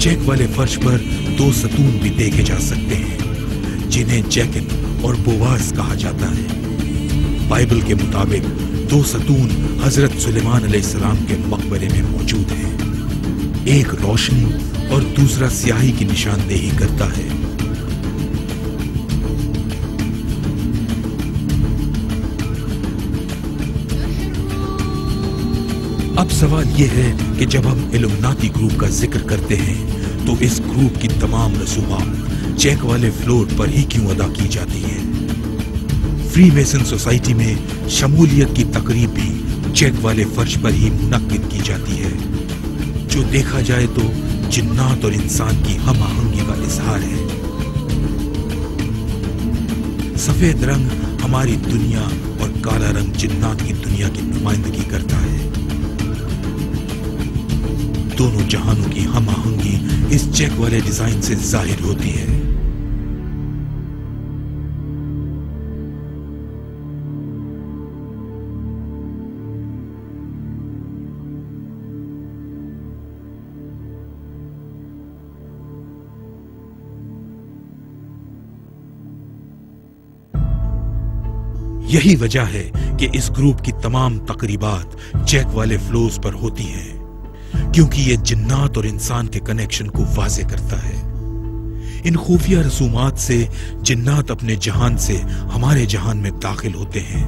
Check वाले फर्श पर 2 सतून भी देखे जा सकते हैं जिन्हें जैकिन और बोवाज कहा जाता है। बाइबल के मुताबिक 2 सतून हजरत सुलेमान अलैहिस्सलाम के मकबरे में मौजूद हैं। एक रोशनी और दूसरा स्याही की निशानदेही करता है। अब सवाल यह है कि जब हम इल्यूमिनाटी ग्रुप का जिक्र करते हैं तो इस ग्रुप की तमाम रसूमात चेक वाले फ्लोर पर ही क्यों अदा की जाती है? फ्रीमेसन सोसाइटी में शमूलियत की तकरीब भी चेक वाले फर्श पर ही मुनक्किद की जाती है, जो देखा जाए तो जिन्नात और इंसान की हम आहंगी का इजहार है। सफेद रंग हमारी दुनिया और काला रंग जिन्नात की दुनिया की नुमाइंदगी करता है। दोनों जहानों की हम आहंगी इस चेक वाले डिजाइन से जाहिर होती है। यही वजह है कि इस ग्रुप की तमाम तकरीबात चेक वाले फ्लोर्स पर होती हैं, क्योंकि यह जिन्नात और इंसान के कनेक्शन को वाज़े करता है। इन खुफिया रसूमात से जिन्नात अपने जहान से हमारे जहान में दाखिल होते हैं।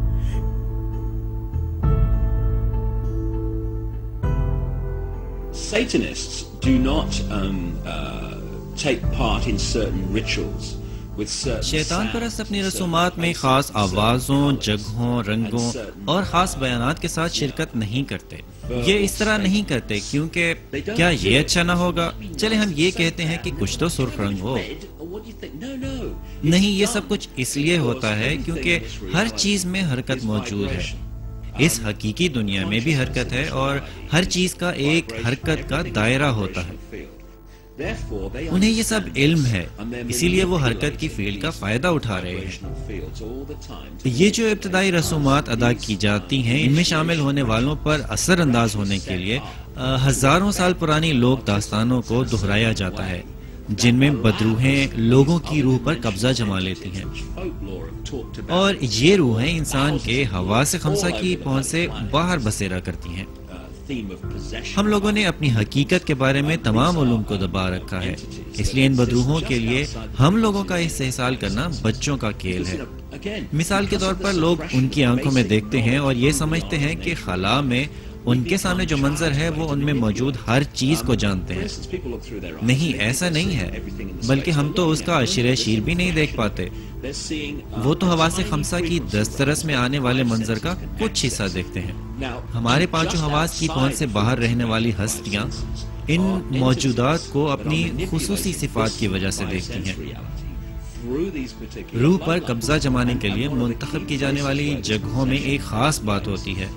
Satanists do not take part in certain rituals. शैतान परस्त अपनी रसूमात में खास आवाजों, जगहों, रंगों और खास बयानात के साथ शिरकत नहीं करते। ये इस तरह नहीं करते क्योंकि क्या ये अच्छा ना होगा, चले हम ये कहते हैं कि कुछ तो सुर्ख रंग हो। नहीं, ये सब कुछ इसलिए होता है क्योंकि हर चीज में हरकत मौजूद है। इस हकीकी दुनिया में भी हरकत है और हर चीज का एक हरकत का दायरा होता है। उन्हें ये सब इल्म है, इसीलिए वो हरकत की फील्ड का फायदा उठा रहे हैं। ये जो इब्तदाई रसूमात अदा की जाती हैं, इनमें शामिल होने वालों पर असर अंदाज होने के लिए हजारों साल पुरानी लोक दास्तानों को दोहराया जाता है, जिनमें बदरूहें लोगों की रूह पर कब्जा जमा लेती हैं और ये रूहें इंसान के हवास खमसा की पहुंच से बाहर बसेरा करती हैं। हम लोगों ने अपनी हकीकत के बारे में तमाम उलूम को दबा रखा है, इसलिए इन बदरूहों के लिए हम लोगों का इस्तेहसाल करना बच्चों का खेल है। मिसाल के तौर पर लोग उनकी आंखों में देखते हैं और ये समझते हैं कि खला में उनके सामने जो मंजर है वो उनमें मौजूद हर चीज को जानते हैं। नहीं, ऐसा नहीं है, बल्कि हम तो उसका अशरे शीर भी नहीं देख पाते। वो तो हवासे खमसा की दस्तरस में आने वाले मंजर का कुछ हिस्सा देखते हैं। हमारे पांचों हवास की पहुंच से बाहर रहने वाली हस्तियां इन मौजूदात को अपनी खुसूसी सिफात की वजह से देखती हैं। रूह पर कब्जा जमाने के लिए मुंतखब की जाने वाली जगहों में एक खास बात होती है।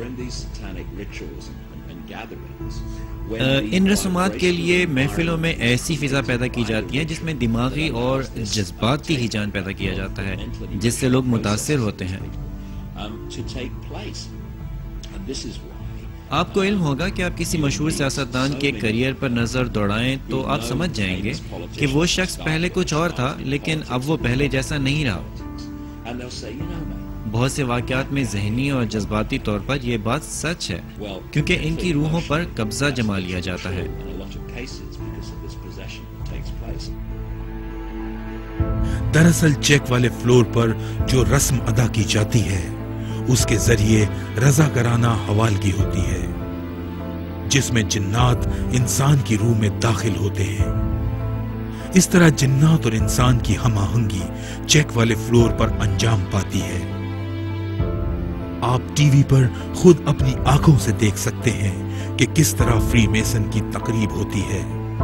इन रसूमात के लिए महफिलों में ऐसी फिजा पैदा की जाती है जिसमें दिमागी और जज्बाती हिजान पैदा किया जाता है, जिससे लोग मुतासिर होते हैं। आपको इल्म होगा कि आप किसी मशहूर सियासतदान के करियर पर नजर दौड़ाएं तो आप समझ जाएंगे कि वो शख्स पहले कुछ और था, लेकिन अब वो पहले जैसा नहीं रहा। बहुत से वाकयात में ज़हनी और जज्बाती तौर पर यह बात सच है, क्योंकि इनकी रूहों पर कब्जा जमा लिया जाता है। दरअसल चेक वाले फ्लोर पर जो रस्म अदा की जाती है उसके जरिए रज़ाकराना हवालगी होती है, जिसमें जिन्नात इंसान की रूह में दाखिल होते हैं। इस तरह जिन्नात और इंसान की हमाहंगी चेक वाले फ्लोर पर अंजाम पाती है। आप टीवी पर खुद अपनी आंखों से देख सकते हैं कि किस तरह फ्रीमेसन की तकरीब होती है।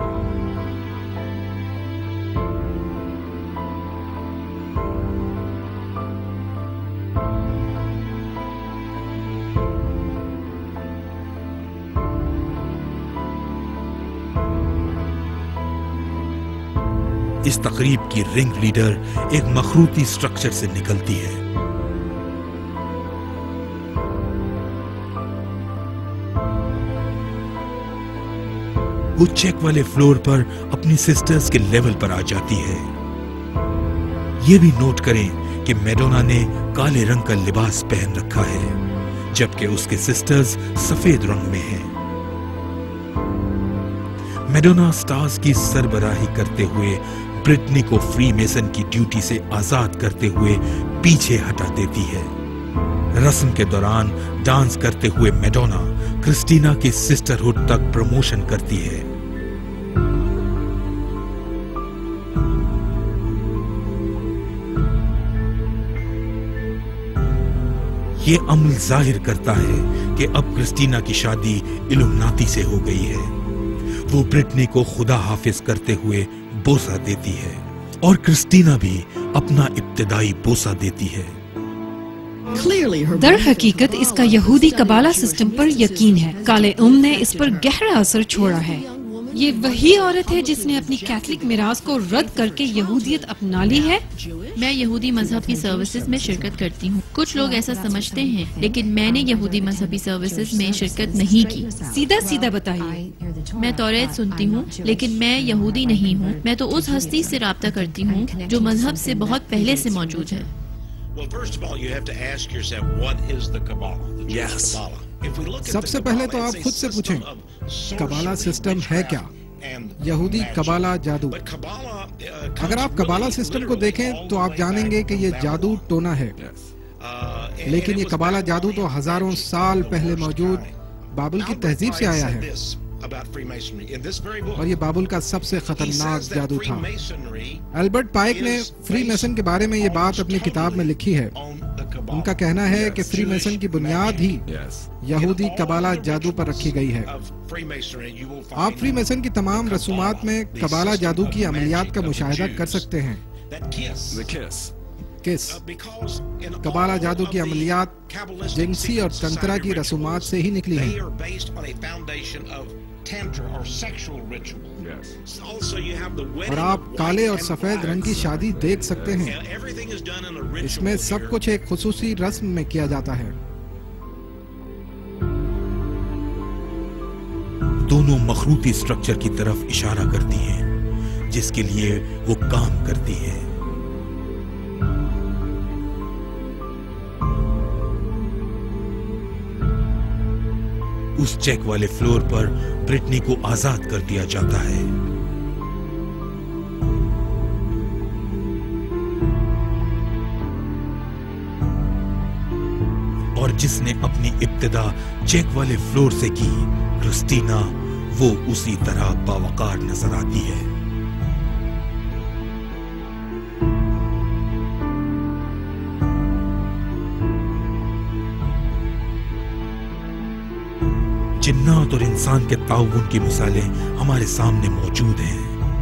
इस तकरीब की रिंग लीडर एक मखरूती स्ट्रक्चर से निकलती है। वो चेक वाले फ्लोर पर अपनी सिस्टर्स के लेवल पर आ जाती है। ये भी नोट करें कि मैडोना ने काले रंग का लिबास पहन रखा है, जबकि उसके सिस्टर्स सफेद रंग में हैं। मैडोना स्टार्स की सरबराही करते हुए ब्रिटनी को फ्री मेसन की ड्यूटी से आजाद करते हुए पीछे हटा देती है। रस्म के दौरान डांस करते हुए मैडोना क्रिस्टीना की सिस्टरहुड तक प्रमोशन करती है। ये अमल जाहिर करता है कि अब क्रिस्टीना की शादी इल्यूमिनाती से हो गई है। वो ब्रिटनी को खुदा हाफिज करते हुए बोसा देती है और क्रिस्टीना भी अपना इब्तिदाई बोसा देती है। दर हकीकत इसका यहूदी कबाला सिस्टम पर यकीन है। काले उम्म ने इस पर गहरा असर छोड़ा है। ये वही औरत है जिसने अपनी कैथलिक मिरास को रद्द करके यहूदियत अपना ली है। मैं यहूदी मजहब की सर्विसेज में शिरकत करती हूँ। कुछ लोग ऐसा समझते हैं, लेकिन मैंने यहूदी मजहबी सर्विसेज में शिरकत नहीं की। सीधा सीधा बताइए। मैं तौरात सुनती हूँ, लेकिन मैं यहूदी नहीं हूँ। मैं तो उस हस्ती से राब्ता करती हूँ जो मजहब से बहुत पहले से मौजूद है। Well, first of all, you have to ask yourself, what is the Kabbalah? The Jewish Kabbalah. If we look at सबसे the पहले Kabbalah, तो आप it's a खुद से system पूछें, of कबाला sorcery, सिस्टम है क्या? witchcraft, यहूदी and कबाला magic. जादू। But Kabbalah, अगर आप कबाला सिस्टम को देखें तो आप जानेंगे कि ये जादू टोना है, लेकिन ये कबाला जादू तो हजारों साल पहले मौजूद बाबुल की तहजीब से आया है और ये बाबुल का सबसे खतरनाक जादू था। एल्बर्ट पाइक ने फ्री मेसन के बारे में ये बात अपनी किताब में लिखी है। उनका कहना है कि फ्री मेसन की बुनियाद ही यहूदी कबाला जादू पर रखी गई है। आप फ्री मेसन की तमाम रसूमात में कबाला जादू की अमलियात का मुशाहिदा कर सकते हैं। किस कबाला जादू की अमलियात जिनसी और तंत्रा की रसूमात से ही निकली हैं। और आप काले और सफेद रंग की शादी देख सकते हैं। इसमें सब कुछ एक खुसूसी रस्म में किया जाता है। दोनों मखरूती स्ट्रक्चर की तरफ इशारा करती हैं, जिसके लिए वो काम करती है। उस चेक वाले फ्लोर पर ब्रिटनी को आजाद कर दिया जाता है। और जिसने अपनी इब्तिदा चेक वाले फ्लोर से की, क्रिस्टीना, वो उसी तरह बावकार नजर आती है। जिन्नात और इंसान के ताउन की मिसालें हमारे सामने मौजूद हैं।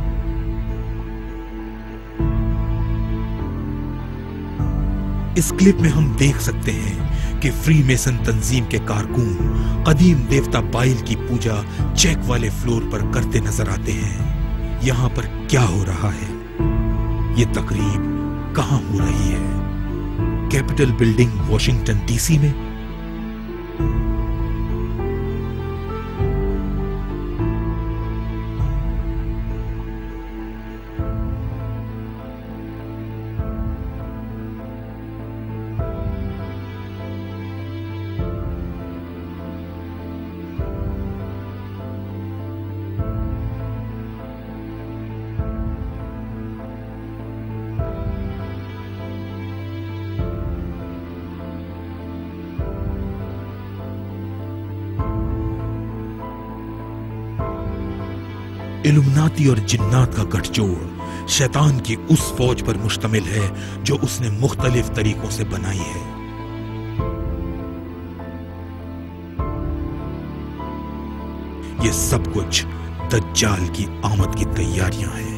इस क्लिप में हम देख सकते हैं कि फ्री मेसन तंजीम के कारकुन कदीम देवता बाइल की पूजा चेक वाले फ्लोर पर करते नजर आते हैं। यहाँ पर क्या हो रहा है? ये तकरीब कहाँ हो रही है? कैपिटल बिल्डिंग वॉशिंगटन डीसी में? इल्यूमिनाती और जिन्नात का गठजोड़ शैतान की उस फौज पर मुश्तमिल है जो उसने मुख्तलिफ तरीकों से बनाई है। ये सब कुछ दज्जाल की आमद की तैयारियां हैं।